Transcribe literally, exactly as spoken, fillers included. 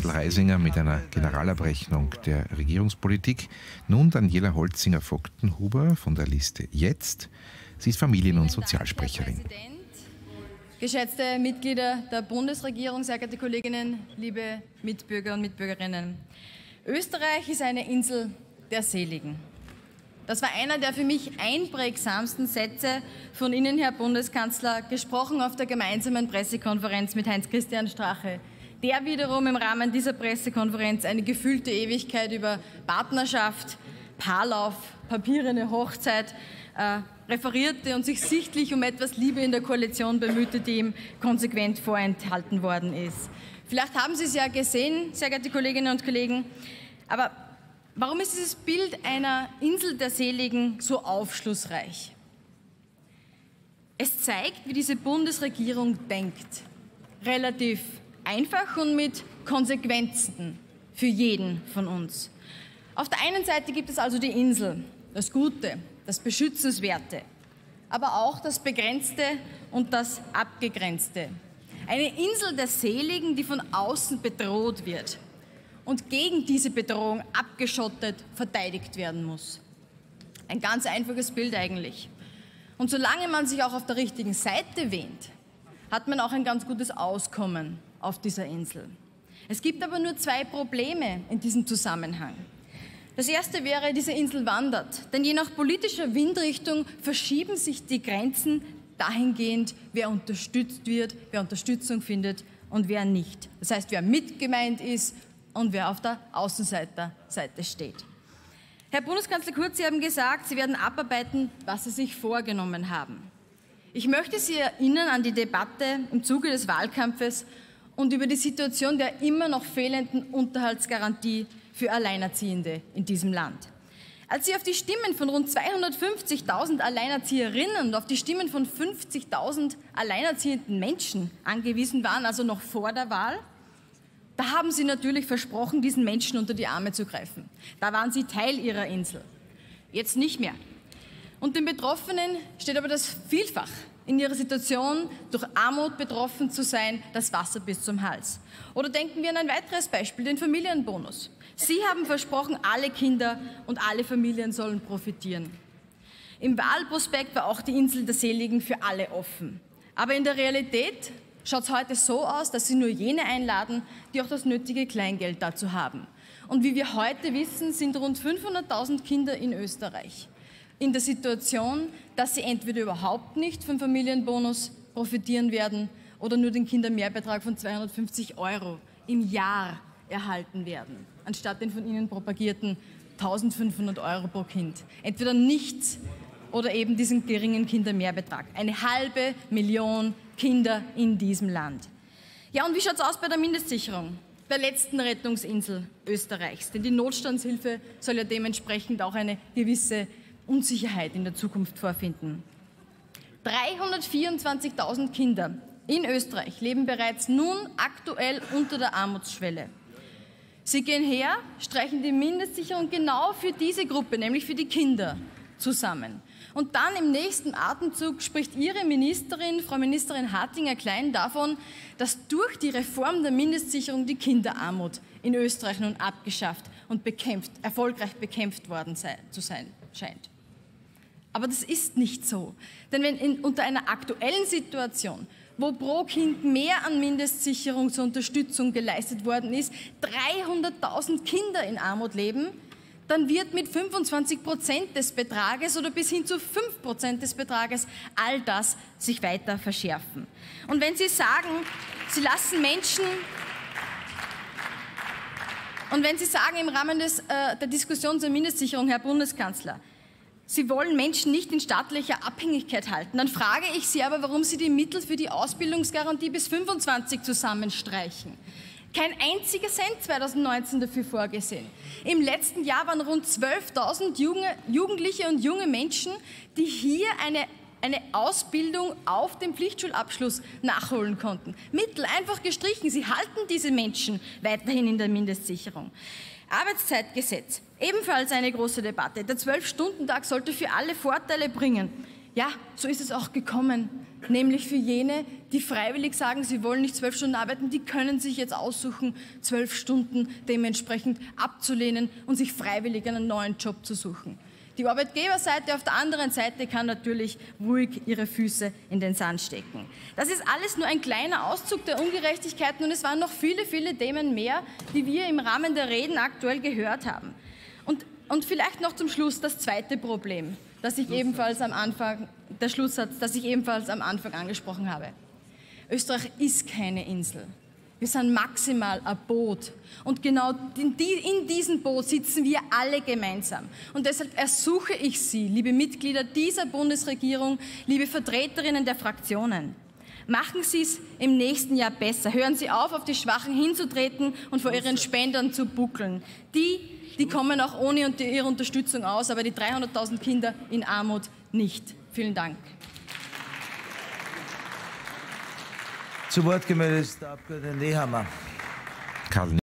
Meidl-Reisinger mit einer Generalabrechnung der Regierungspolitik. Nun Daniela Holzinger-Vogtenhuber von der Liste Jetzt. Sie ist Familien- und Sozialsprecherin. Geschätzte Mitglieder der Bundesregierung, sehr geehrte Kolleginnen, liebe Mitbürger und Mitbürgerinnen. Österreich ist eine Insel der Seligen. Das war einer der für mich einprägsamsten Sätze von Ihnen, Herr Bundeskanzler, gesprochen auf der gemeinsamen Pressekonferenz mit Heinz-Christian Strache, der wiederum im Rahmen dieser Pressekonferenz eine gefühlte Ewigkeit über Partnerschaft, Paarlauf, papierene Hochzeit äh, referierte und sich sichtlich um etwas Liebe in der Koalition bemühte, die ihm konsequent vorenthalten worden ist. Vielleicht haben Sie es ja gesehen, sehr geehrte Kolleginnen und Kollegen, aber warum ist dieses Bild einer Insel der Seligen so aufschlussreich? Es zeigt, wie diese Bundesregierung denkt. Relativ einfach und mit Konsequenzen für jeden von uns. Auf der einen Seite gibt es also die Insel, das Gute, das Beschützenswerte, aber auch das Begrenzte und das Abgegrenzte. Eine Insel der Seligen, die von außen bedroht wird und gegen diese Bedrohung abgeschottet verteidigt werden muss. Ein ganz einfaches Bild eigentlich. Und solange man sich auch auf der richtigen Seite wähnt, hat man auch ein ganz gutes Auskommen auf dieser Insel. Es gibt aber nur zwei Probleme in diesem Zusammenhang. Das erste wäre, diese Insel wandert, denn je nach politischer Windrichtung verschieben sich die Grenzen dahingehend, wer unterstützt wird, wer Unterstützung findet und wer nicht. Das heißt, wer mitgemeint ist und wer auf der Außenseiterseite steht. Herr Bundeskanzler Kurz, Sie haben gesagt, Sie werden abarbeiten, was Sie sich vorgenommen haben. Ich möchte Sie erinnern an die Debatte im Zuge des Wahlkampfes und über die Situation der immer noch fehlenden Unterhaltsgarantie für Alleinerziehende in diesem Land. Als Sie auf die Stimmen von rund zweihundertfünfzigtausend Alleinerzieherinnen und auf die Stimmen von fünfzigtausend alleinerziehenden Menschen angewiesen waren, also noch vor der Wahl, da haben Sie natürlich versprochen, diesen Menschen unter die Arme zu greifen. Da waren Sie Teil Ihrer Insel. Jetzt nicht mehr. Und den Betroffenen steht aber das vielfach in ihrer Situation, durch Armut betroffen zu sein, das Wasser bis zum Hals. Oder denken wir an ein weiteres Beispiel, den Familienbonus. Sie haben versprochen, alle Kinder und alle Familien sollen profitieren. Im Wahlprospekt war auch die Insel der Seligen für alle offen. Aber in der Realität schaut es heute so aus, dass Sie nur jene einladen, die auch das nötige Kleingeld dazu haben. Und wie wir heute wissen, sind rund fünfhunderttausend Kinder in Österreich in der Situation, dass sie entweder überhaupt nicht vom Familienbonus profitieren werden oder nur den Kindermehrbetrag von zweihundertfünfzig Euro im Jahr erhalten werden, anstatt den von Ihnen propagierten eintausendfünfhundert Euro pro Kind. Entweder nichts oder eben diesen geringen Kindermehrbetrag. Eine halbe Million Kinder in diesem Land. Ja, und wie schaut es aus bei der Mindestsicherung, der letzten Rettungsinsel Österreichs? Denn die Notstandshilfe soll ja dementsprechend auch eine gewisse Unsicherheit in der Zukunft vorfinden. dreihundertvierundzwanzigtausend Kinder in Österreich leben bereits nun aktuell unter der Armutsschwelle. Sie gehen her, streichen die Mindestsicherung genau für diese Gruppe, nämlich für die Kinder, zusammen. Und dann im nächsten Atemzug spricht Ihre Ministerin, Frau Ministerin Hartinger-Klein, davon, dass durch die Reform der Mindestsicherung die Kinderarmut in Österreich nun abgeschafft und bekämpft, erfolgreich bekämpft worden sei, zu sein scheint. Aber das ist nicht so. Denn wenn in, unter einer aktuellen Situation, wo pro Kind mehr an Mindestsicherung zur Unterstützung geleistet worden ist, dreihunderttausend Kinder in Armut leben, dann wird mit fünfundzwanzig Prozent des Betrages oder bis hin zu fünf Prozent des Betrages all das sich weiter verschärfen. Und wenn Sie sagen, Sie lassen Menschen... Und wenn Sie sagen im Rahmen des, äh, der Diskussion zur Mindestsicherung, Herr Bundeskanzler, Sie wollen Menschen nicht in staatlicher Abhängigkeit halten, dann frage ich Sie aber, warum Sie die Mittel für die Ausbildungsgarantie bis fünfundzwanzig zusammenstreichen. Kein einziger Cent zweitausendneunzehn dafür vorgesehen. Im letzten Jahr waren rund zwölftausend Jugendliche und junge Menschen, die hier eine, eine Ausbildung auf dem Pflichtschulabschluss nachholen konnten. Mittel einfach gestrichen. Sie halten diese Menschen weiterhin in der Mindestsicherung. Arbeitszeitgesetz, ebenfalls eine große Debatte. Der Zwölf-Stunden-Tag sollte für alle Vorteile bringen. Ja, so ist es auch gekommen. Nämlich für jene, die freiwillig sagen, sie wollen nicht zwölf Stunden arbeiten, die können sich jetzt aussuchen, zwölf Stunden dementsprechend abzulehnen und sich freiwillig einen neuen Job zu suchen. Die Arbeitgeberseite auf der anderen Seite kann natürlich ruhig ihre Füße in den Sand stecken. Das ist alles nur ein kleiner Auszug der Ungerechtigkeiten und es waren noch viele, viele Themen mehr, die wir im Rahmen der Reden aktuell gehört haben. Und, und vielleicht noch zum Schluss das zweite Problem, das ich ebenfalls am Anfang, der Schlusssatz, das ich ebenfalls am Anfang angesprochen habe. Österreich ist keine Insel. Wir sind maximal ein Boot. Und genau in diesem Boot sitzen wir alle gemeinsam. Und deshalb ersuche ich Sie, liebe Mitglieder dieser Bundesregierung, liebe Vertreterinnen der Fraktionen, machen Sie es im nächsten Jahr besser. Hören Sie auf, auf die Schwachen hinzutreten und vor Ihren Spendern zu buckeln. Die, die kommen auch ohne Ihre Unterstützung aus, aber die dreihunderttausend Kinder in Armut nicht. Vielen Dank. Zu Wort gemeldet ist der Abgeordnete Nehammer. Karl